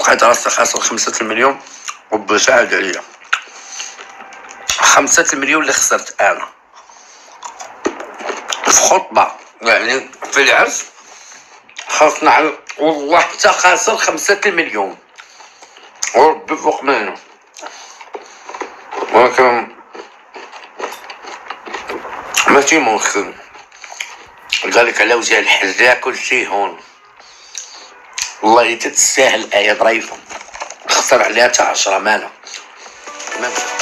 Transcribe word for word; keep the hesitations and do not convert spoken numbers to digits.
لقيت راسي خاسر خمسة المليون وبشاهد عليا خمسة المليون اللي خسرت انا في خطبة، يعني في العرس خاصنا على والله حتى خاسر خمسة المليون وربي فوق منه. ولكن ماشي ممكن قالك على وجه الحجة كل شي هون، والله تتساهل آية ضعيفة خسر عليها تا عشرة مالها.